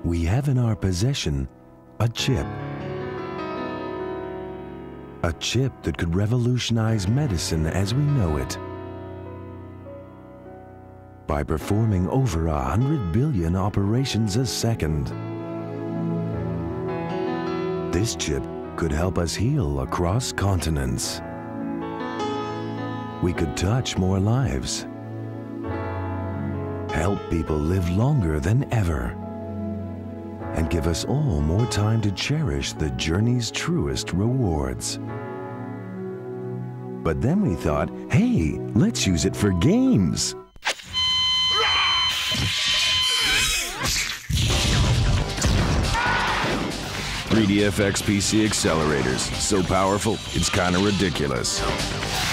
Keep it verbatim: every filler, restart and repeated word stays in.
we have in our possession a chip. A chip that could revolutionize medicine as we know it. By performing over a hundred billion operations a second. This chip could help us heal across continents. We could touch more lives. Help people live longer than ever. And give us all more time to cherish the journey's truest rewards. But then we thought, hey, let's use it for games. three D F X P C accelerators, so powerful, it's kinda ridiculous.